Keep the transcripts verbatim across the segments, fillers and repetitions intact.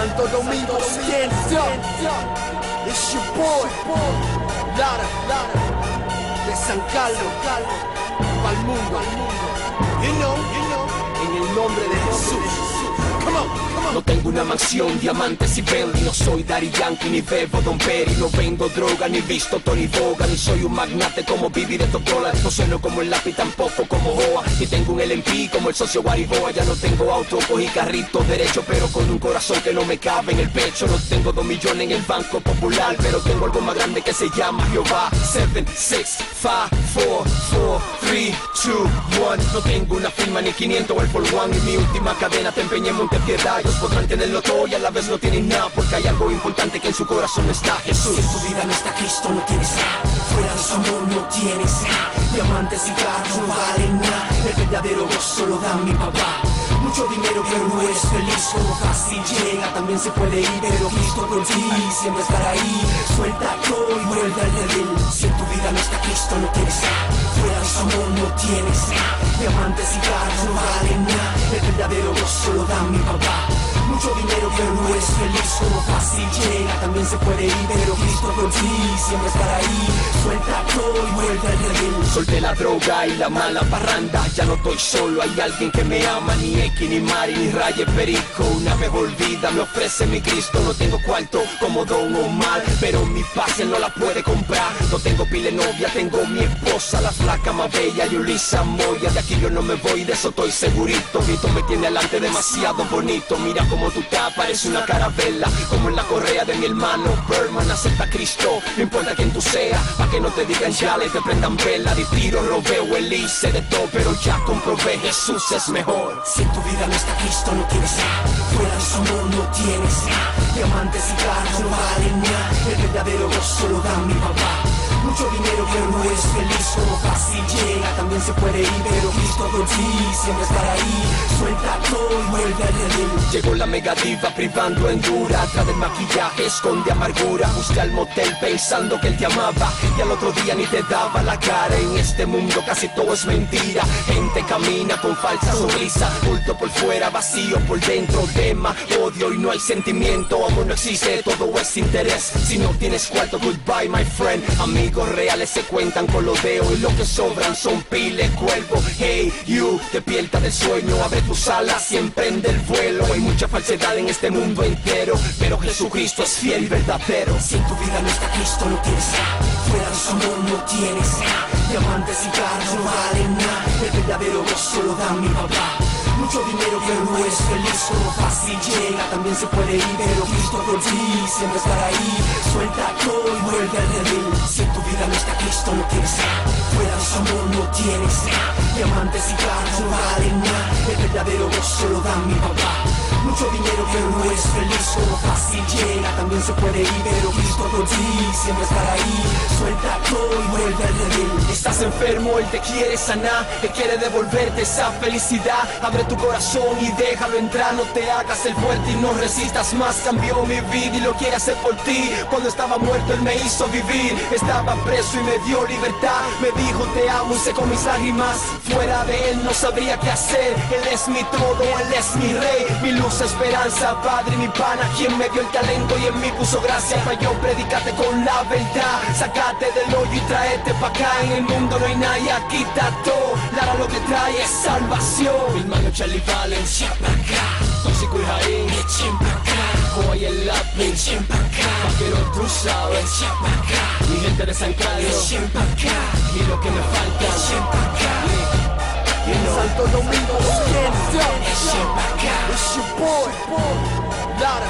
Santo Domingo, stand up. It's your boy, Lara, de San Carlos, pa'l mundo, you know, you know, en el nombre de Jesús. Come on, come on. No tengo una mansión, diamantes y Bentley. No soy Daddy Yankee, ni bebo Don Perry. No vendo droga, ni visto Tony Boga. Ni soy un magnate como Bibi de Totola. No sueno como el lápiz, tampoco como Joa. Ni tengo un L M P como el socio Guariboa. Ya no tengo auto, cogí carrito derecho, pero con un corazón que no me cabe en el pecho. No tengo dos millones en el Banco Popular, pero tengo algo más grande que se llama Jehová. Seven, six, five, four, four, three, two, one. No tengo una firma ni quinientos o el for one. En mi última cadena te empeñé en Montepiedad. Ellos podrán tenerlo todo y a la vez no tienen nada, porque hay algo importante que en su corazón está Jesús. Si en tu vida no está Cristo, no tienes nada. Fuera de su amor no tienes nada. Diamantes y carros no valen nada. El verdadero gozo lo da mi papá. Mucho dinero pero no eres feliz. Como fácil llega, también se puede ir, pero Cristo por ti siempre estará ahí. Suelta todo y vuelve al redil. Si en tu vida no está Cristo, no tienes nada. Fuera de su amor no tienes nada. Diamantes y carros no valen nada. El verdadero gozo lo da mi papá. Mucho dinero pero no eres feliz. Como fácil llega, también se puede ir, pero Cristo por ti siempre estará ahí. Suelta todo y vuelve al redil. Solté la droga y la mala parranda. Ya no estoy solo, hay alguien que me ama. Ni X, ni Mari, ni Raye Perico. Una mejor vida me ofrece mi Cristo. No tengo cuarto como Don Omar, pero mi paz él no la puede comprar. No tengo pile novia, tengo mi esposa, la flaca más bella, Yulisa Moya. De aquí yo no me voy, de eso estoy segurito. Vito me tiene alante demasiado bonito. Mira como tú te parece una carabela, como en la correa de mi hermano Berman. Acepta a Cristo, no importa quién tú seas, pa' que no te digan ya le te prendan vela. De tiro, robeo, el hice de todo, pero ya comprobé, Jesús es mejor. Si en tu vida no está Cristo, no tienes nada. Fuera de su amor no tienes nada. Diamantes y carros no valen nada. El verdadero gozo lo da mi papá. Mucho dinero pero no eres feliz. Como fácil llega, también se puede ir, pero Cristo por ti siempre estará ahí. Suelta todo y vuelve al redil. Llegó la mega diva privando en dura. Atrás del maquillaje esconde amargura. Busca al motel pensando que él te amaba y al otro día ni te daba la cara. En este mundo casi todo es mentira. Gente camina con falsa sonrisa. Bulto por fuera, vacío por dentro. Tema, odio y no hay sentimiento. Amor no existe, todo es interés. Si no tienes cuarto, goodbye my friend. Amigos reales se cuentan con los dedos y lo que sobran son piles, cuervo. Hey, you, despierta del sueño, abre tus alas y emprende el vuelo. Hay mucha falsedad en este mundo entero, pero Jesucristo es fiel y verdadero. Si en tu vida no está Cristo, no tienes nada. Fuera de su amor no tienes nada. Diamantes y carros no valen nada. El verdadero gozo lo da mi papá. Mucho dinero pero no eres feliz. Como fácil llega, también se puede ir, pero Cristo por ti siempre estará ahí. Suelta todo y vuelve al redil. Si en tu vida no está Cristo, no tienes nada. Fuera de su amor no tienes nada. Diamantes y carros no valen nada. El verdadero gozo lo da mi papá. Mucho dinero pero no eres feliz. Como fácil llega, también se puede ir, pero Cristo por ti siempre estará ahí. Suelta todo y vuelve al redil. Estás enfermo, Él te quiere sanar, Él quiere devolverte esa felicidad. Abre tu corazón y déjalo entrar, no te hagas el fuerte y no resistas más. Cambió mi vida y lo quiere hacer por ti. Cuando estaba muerto Él me hizo vivir. Estaba preso y me dio libertad. Me dijo te amo y secó mis lágrimas. Fuera de Él no sabría qué hacer. Él es mi todo, Él es mi rey, mi luz, esperanza, Padre, mi pana, quien me dio el talento y en mí puso gracia. Para yo predicarte con la verdad, sacate del hoyo y tráete pa' acá. En el mundo no hay nadie, aquí está todo. Lara lo que trae es salvación. Mi hermano Charlie Valencia pa' acá, Tóxico y Jaín, echen pa' acá. Hoy el lápiz, echen pa' acá. Vaquero tú sabes, echen pa' acá. Mi gente de San Carlos, echen pa' acá. Y lo que me falta, echen pa' acá. You know. Santo Domingo, stand up. It's your boy, Lara,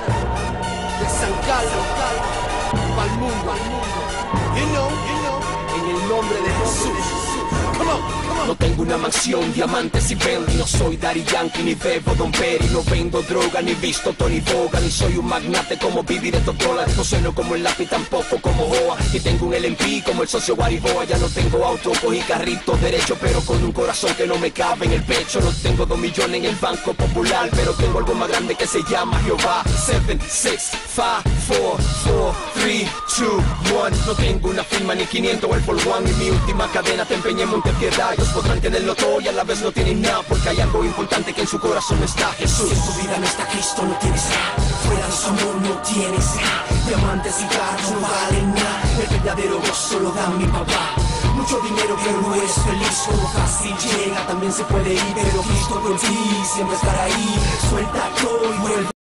de San Carlos, pa'l mundo, you know, you know, en el nombre de Jesús. Come on, come on. No tengo una mansión, diamantes y Bentley. No soy Daddy Yankee, ni bebo Don Perry. No vendo droga, ni visto Tony Boga. Ni soy un magnate como Bibi de Totola. No sueno como el lápiz, tampoco como Joa. Y tengo un L M P como el socio Guariboa. Ya no tengo auto, cogí carrito derecho, pero con un corazón que no me cabe en el pecho. No tengo dos millones en el Banco Popular, pero tengo algo más grande que se llama Jehová. Seven, six, five, four, four, three, two, one. No tengo una firma ni quinientos o el for one. En mi última cadena te empeñé en Montepiedad. piedad. Ellos podrán tenerlo todo y a la vez no tienen nada, porque hay algo importante que en su corazón está: Jesús. Si en tu vida no está Cristo, no tienes nada. Fuera de su amor no tienes nada. Diamantes y carros no valen nada. El verdadero gozo lo da mi papá. Mucho dinero pero no es feliz. Como fácil llega, también se puede ir, pero Cristo por ti siempre estará ahí. Suelta todo y vuelve.